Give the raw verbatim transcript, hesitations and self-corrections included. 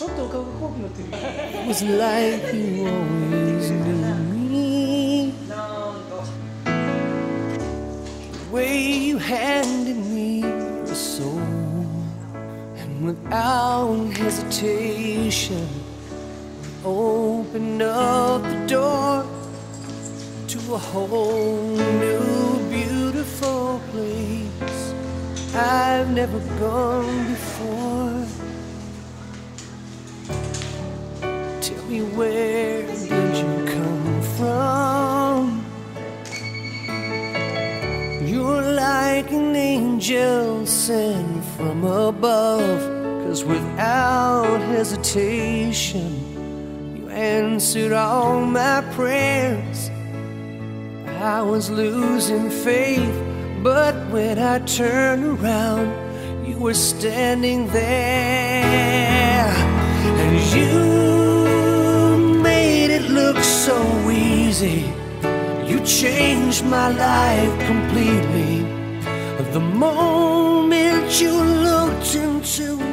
ちょっとお顔が怖くなってる。 It was like you always knew me. The way you handed me your soul, and without hesitation opened up the door to a whole new beautiful place I've never gone before. Tell me, where did you come from? You're like an angel sent from above, 'cause without hesitation you answered all my prayers. I was losing faith, but when I turned around, you were standing there. And you made it look so easy. You changed my life completely. The moment you looked into